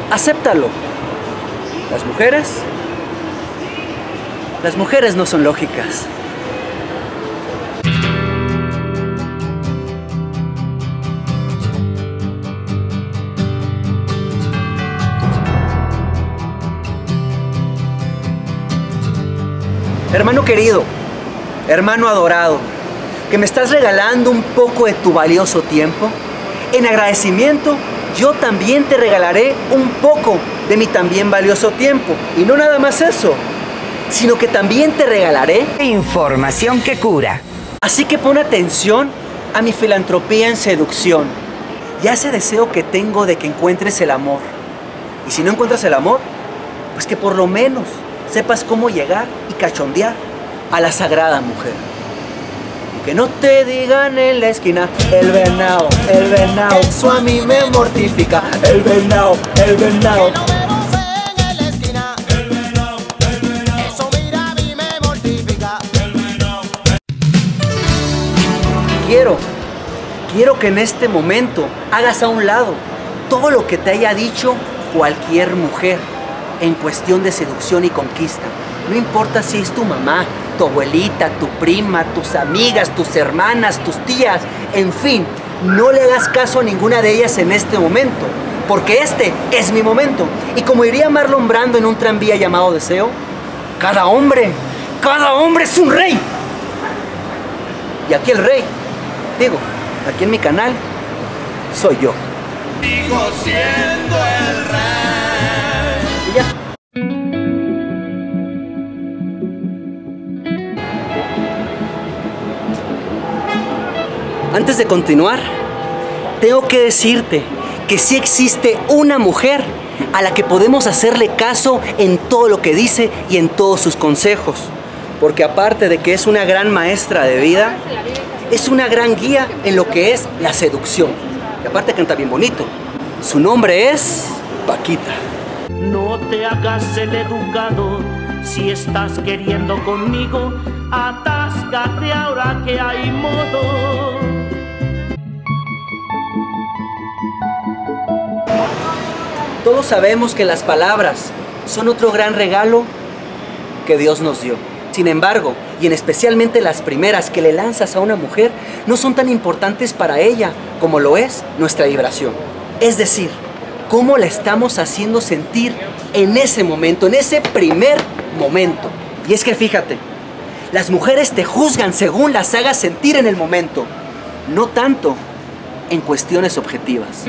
acéptalo. Las mujeres no son lógicas. Hermano querido, hermano adorado, que me estás regalando un poco de tu valioso tiempo, en agradecimiento yo también te regalaré un poco de mi también valioso tiempo. Y no nada más eso, sino que también te regalaré información que cura. Así que pon atención a mi filantropía en seducción y a ese deseo que tengo de que encuentres el amor. Y si no encuentras el amor, pues que por lo menos sepas cómo llegar y cachondear a la sagrada mujer. Que no te digan en la esquina, el venado, eso a mí me mortifica. El venado. Quiero que en este momento hagas a un lado todo lo que te haya dicho cualquier mujer en cuestión de seducción y conquista. No importa si es tu mamá, tu abuelita, tu prima, tus amigas, tus hermanas, tus tías, en fin, no le hagas caso a ninguna de ellas en este momento, porque este es mi momento. Y como diría Marlon Brando en un tranvía llamado Deseo, cada hombre es un rey. Y aquí el rey, aquí en mi canal, soy yo. Sigo siendo el rey. Y ya. Antes de continuar, tengo que decirte que sí existe una mujer a la que podemos hacerle caso en todo lo que dice y en todos sus consejos. Porque aparte de que es una gran maestra de vida, es una gran guía en lo que es la seducción. Y aparte canta bien bonito. Su nombre es Paquita. No te hagas el educado, si estás queriendo conmigo, atáscate ahora que hay modo. Todos sabemos que las palabras son otro gran regalo que Dios nos dio. Sin embargo, y en especialmente las primeras que le lanzas a una mujer, no son tan importantes para ella como lo es nuestra vibración. Es decir, cómo la estamos haciendo sentir en ese momento, en ese primer momento. Y es que fíjate, las mujeres te juzgan según las hagas sentir en el momento, no tanto en cuestiones objetivas.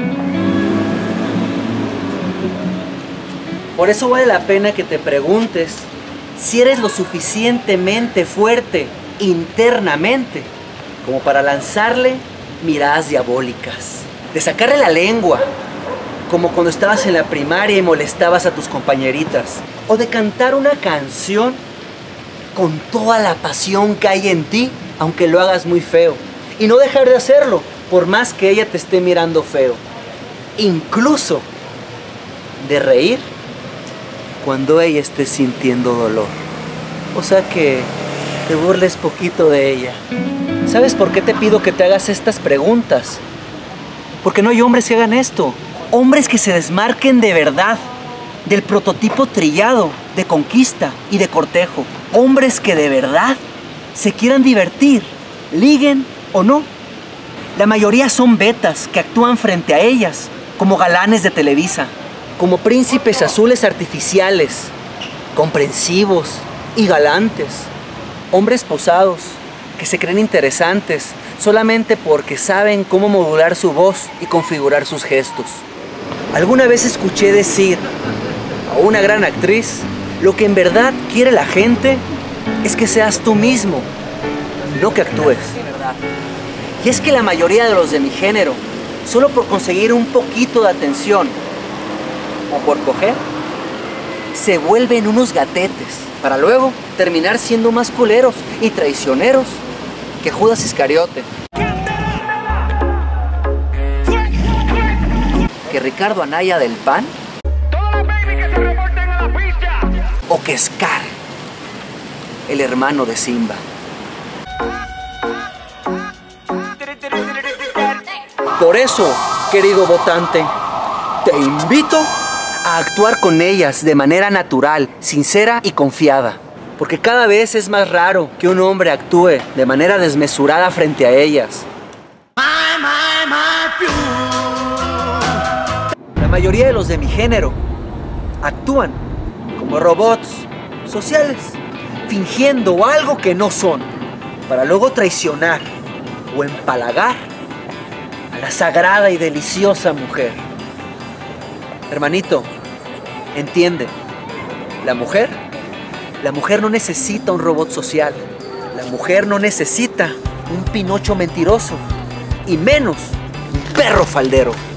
Por eso vale la pena que te preguntes si eres lo suficientemente fuerte internamente como para lanzarle miradas diabólicas, de sacarle la lengua, como cuando estabas en la primaria y molestabas a tus compañeritas, o de cantar una canción con toda la pasión que hay en ti, aunque lo hagas muy feo, y no dejar de hacerlo por más que ella te esté mirando feo, incluso de reír cuando ella esté sintiendo dolor. O sea que te burles poquito de ella. ¿Sabes por qué te pido que te hagas estas preguntas? Porque no hay hombres que hagan esto. Hombres que se desmarquen de verdad del prototipo trillado de conquista y de cortejo. Hombres que de verdad se quieran divertir, liguen o no. La mayoría son betas que actúan frente a ellas como galanes de Televisa, como príncipes azules artificiales, comprensivos y galantes. Hombres posados que se creen interesantes solamente porque saben cómo modular su voz y configurar sus gestos. Alguna vez escuché decir a una gran actriz, lo que en verdad quiere la gente es que seas tú mismo, no que actúes. Y es que la mayoría de los de mi género, solo por conseguir un poquito de atención o por coger, se vuelven unos gatetes para luego terminar siendo más culeros y traicioneros que Judas Iscariote, que Ricardo Anaya del PAN, o que Scar, el hermano de Simba. Por eso, querido votante, te invito a actuar con ellas de manera natural, sincera y confiada. Porque cada vez es más raro que un hombre actúe de manera desmesurada frente a ellas. La mayoría de los de mi género actúan como robots sociales, fingiendo algo que no son, para luego traicionar o empalagar a la sagrada y deliciosa mujer. Hermanito, entiende, la mujer no necesita un robot social, la mujer no necesita un Pinocho mentiroso, y menos un perro faldero.